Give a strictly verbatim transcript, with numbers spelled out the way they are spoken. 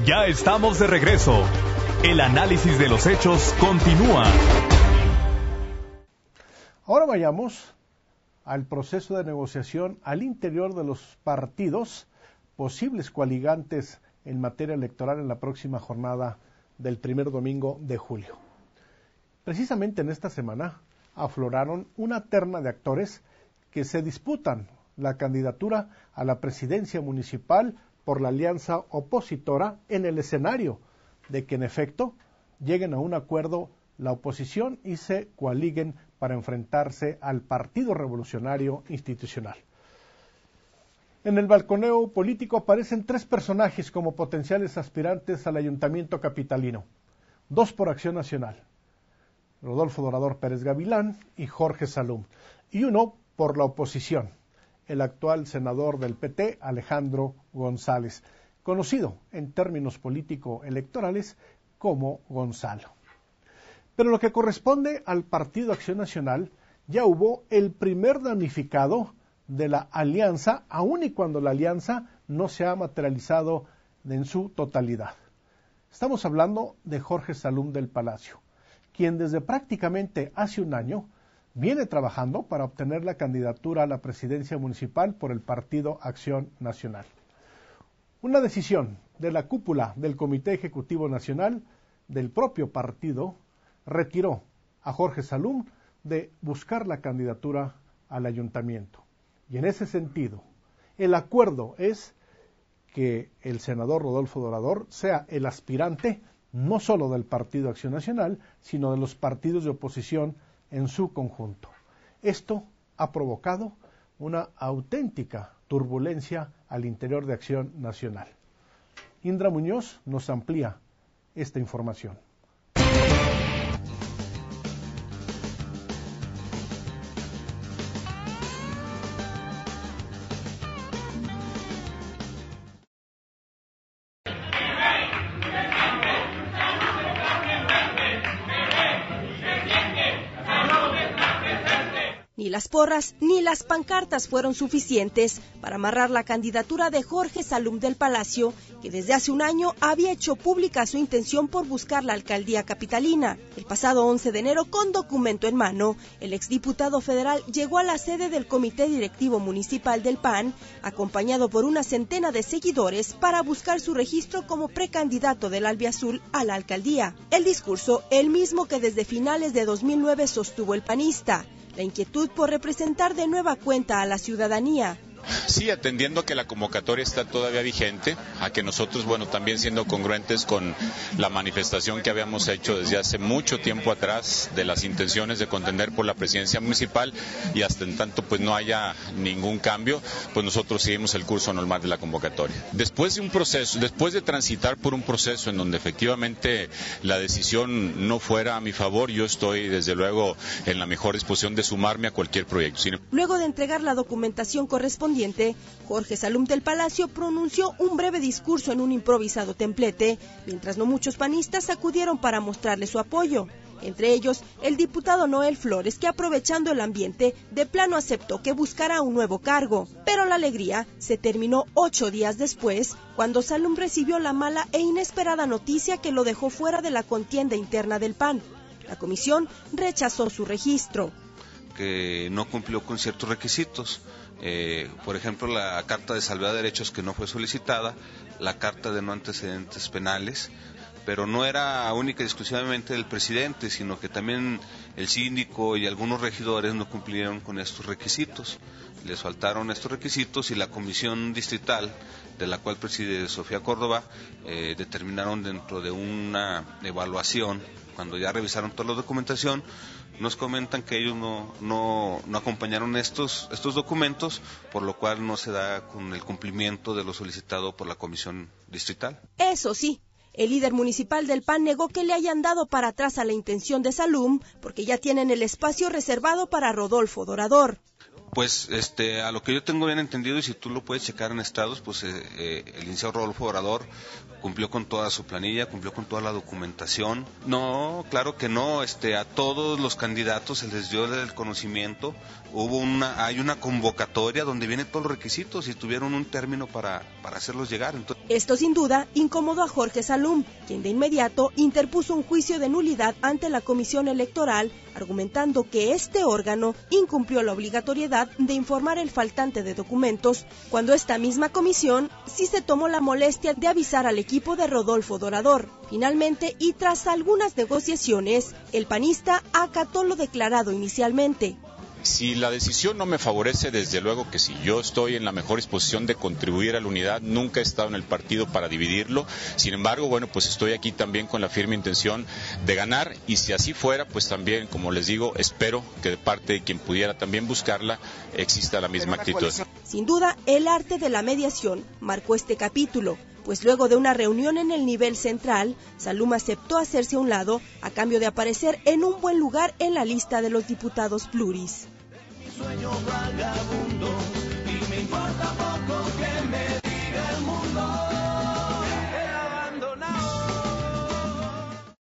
Ya estamos de regreso. El análisis de los hechos continúa. Ahora vayamos al proceso de negociación al interior de los partidos, posibles coaligantes en materia electoral en la próxima jornada del primer domingo de julio. Precisamente en esta semana afloraron una terna de actores que se disputan la candidatura a la presidencia municipal por la alianza opositora en el escenario de que en efecto lleguen a un acuerdo la oposición y se coaliguen para enfrentarse al Partido Revolucionario Institucional. En el balconeo político aparecen tres personajes como potenciales aspirantes al ayuntamiento capitalino, dos por Acción Nacional, Rodolfo Dorador Pérez Gavilán y Jorge Salum, y uno por la oposición, el actual senador del P T, Alejandro González, conocido en términos político-electorales como Gonzalo. Pero lo que corresponde al Partido Acción Nacional, ya hubo el primer damnificado de la alianza, aun y cuando la alianza no se ha materializado en su totalidad. Estamos hablando de Jorge Salum del Palacio, quien desde prácticamente hace un año viene trabajando para obtener la candidatura a la presidencia municipal por el Partido Acción Nacional. Una decisión de la cúpula del Comité Ejecutivo Nacional del propio partido retiró a Jorge Salum de buscar la candidatura al ayuntamiento. Y en ese sentido, el acuerdo es que el senador Rodolfo Dorador sea el aspirante no solo del Partido Acción Nacional, sino de los partidos de oposición en su conjunto. Esto ha provocado una auténtica turbulencia al interior de Acción Nacional. Indra Muñoz nos amplía esta información. Ni las porras ni las pancartas fueron suficientes para amarrar la candidatura de Jorge Salum del Palacio, que desde hace un año había hecho pública su intención por buscar la alcaldía capitalina. El pasado once de enero, con documento en mano, el exdiputado federal llegó a la sede del Comité Directivo Municipal del P A N, acompañado por una centena de seguidores, para buscar su registro como precandidato del albiazul a la alcaldía. El discurso, el mismo que desde finales de dos mil nueve sostuvo el panista: la inquietud por representar de nueva cuenta a la ciudadanía. Sí, atendiendo a que la convocatoria está todavía vigente, a que nosotros, bueno, también siendo congruentes con la manifestación que habíamos hecho desde hace mucho tiempo atrás de las intenciones de contender por la presidencia municipal, y hasta en tanto pues no haya ningún cambio, pues nosotros seguimos el curso normal de la convocatoria. Después de un proceso, después de transitar por un proceso en donde efectivamente la decisión no fuera a mi favor, yo estoy desde luego en la mejor disposición de sumarme a cualquier proyecto. Luego de entregar la documentación correspondiente, Jorge Salum del Palacio pronunció un breve discurso en un improvisado templete, mientras no muchos panistas acudieron para mostrarle su apoyo. Entre ellos, el diputado Noel Flores, que aprovechando el ambiente, de plano aceptó que buscará un nuevo cargo. Pero la alegría se terminó ocho días después, cuando Salum recibió la mala e inesperada noticia que lo dejó fuera de la contienda interna del P A N. La comisión rechazó su registro. Que no cumplió con ciertos requisitos. Eh, por ejemplo, la carta de salvedad de derechos que no fue solicitada, la carta de no antecedentes penales, pero no era única y exclusivamente del presidente, sino que también el síndico y algunos regidores no cumplieron con estos requisitos. Les faltaron estos requisitos y la comisión distrital, de la cual preside Sofía Córdoba, eh, determinaron dentro de una evaluación, cuando ya revisaron toda la documentación, nos comentan que ellos no, no, no acompañaron estos, estos documentos, por lo cual no se da con el cumplimiento de lo solicitado por la comisión distrital. Eso sí, el líder municipal del P A N negó que le hayan dado para atrás a la intención de Salum, porque ya tienen el espacio reservado para Rodolfo Dorador. Pues este, a lo que yo tengo bien entendido, y si tú lo puedes checar en estados, pues eh, eh, el licenciado Rodolfo Dorador cumplió con toda su planilla, cumplió con toda la documentación. No, claro que no, este, a todos los candidatos se les dio el conocimiento, hubo una, hay una convocatoria donde vienen todos los requisitos y tuvieron un término para, para hacerlos llegar. Entonces... Esto sin duda incomodó a Jorge Salum, quien de inmediato interpuso un juicio de nulidad ante la Comisión Electoral, argumentando que este órgano incumplió la obligatoriedad de informar el faltante de documentos, cuando esta misma comisión sí se tomó la molestia de avisar al equipo de Rodolfo Dorador. Finalmente, y tras algunas negociaciones, el panista acató lo declarado inicialmente. Si la decisión no me favorece, desde luego que sí. Yo estoy en la mejor disposición de contribuir a la unidad, nunca he estado en el partido para dividirlo. Sin embargo, bueno, pues estoy aquí también con la firme intención de ganar, y si así fuera, pues también, como les digo, espero que de parte de quien pudiera también buscarla, exista la misma actitud. Sin duda, el arte de la mediación marcó este capítulo, pues luego de una reunión en el nivel central, Salum aceptó hacerse a un lado a cambio de aparecer en un buen lugar en la lista de los diputados pluris. Sueño vagabundo.